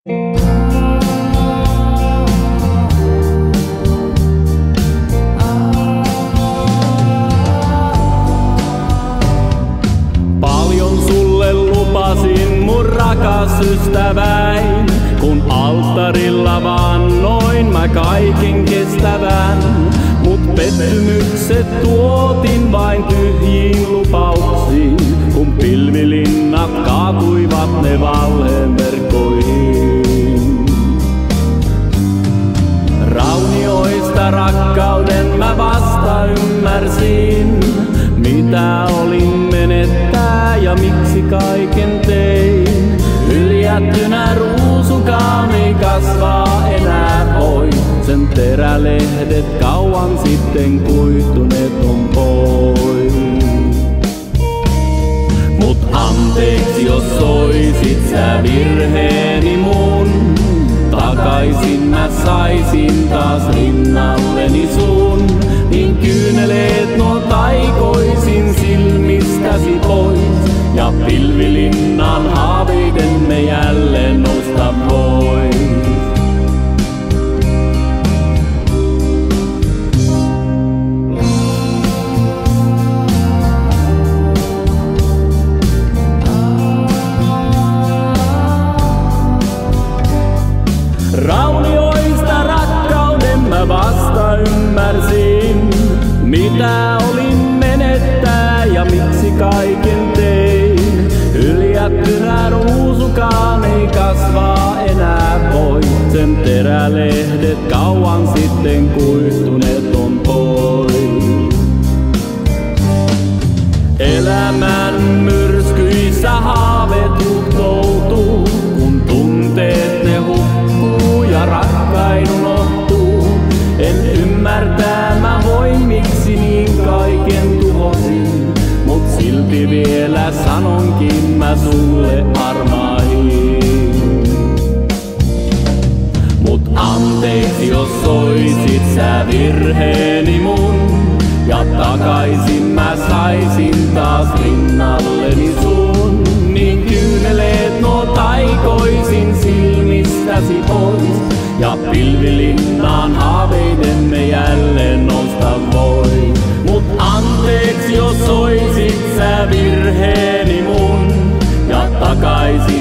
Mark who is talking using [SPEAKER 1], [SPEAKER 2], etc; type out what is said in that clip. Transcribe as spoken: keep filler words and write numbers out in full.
[SPEAKER 1] Paljon sulle lupasin mun rakas ystäväin, kun alttarilla vannoin mä kaiken kestävän. Mut pettymykset tuotin vain tyhjiin lupauksiin, kun pilvilinnat kaatuivat ne valheen verkkoihin. Raunioista rakkauden mä vasta ymmärsin, mitä olin menettää ja miksi kaiken tein. Hyljättynä ruusukaan ei kasvaa enää pois, sen terälehdet kauan sitten kuihtuneet on pois. Mut anteeksi jos soisit sä virheeni mun, takaisin mä saisin taas rinnalleni sun. Niin kyyneleet nuo taikoisin silmistäsi pois, ja pilvilinnan haaveiden me jälleen nousta pois. Raunioista rakkauden mä vasta ymmärsin, mitä olin menettää ja miksi kaiken tein. Hyljättynä ruusukaan ei kasvaa enää pois, sen terälehdet kauan sitten kuihtuneet on pois. Elämän myrskyissä haaveet huhtoutuu, kun tunteet ne hukkuu ja rakkain unohtuu. En ymmärtää mä voin miksi niin kaiken tuhosin, mut silti vielä sanonkin mä sulle armahin. Mut anteeksi jos soisit sä virheeni mun, ja takaisin mä saisin taas rinnalleni sun. Niin kyyneleet nuo taikoisin silmistäsi pois, ja pilvilinnaan haaveiden me jälleen nousta voi. Mut anteeksi jos soisit sä virheeni mun, ja takaisin